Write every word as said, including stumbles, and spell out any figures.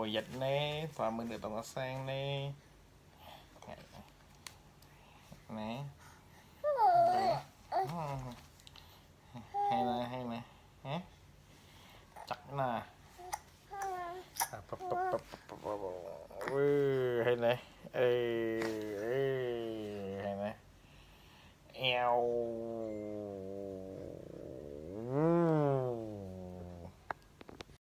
bộ dịch nè và mình được tổng sang nè nè hay nè hay nè hả chặt nè hay nè ê ê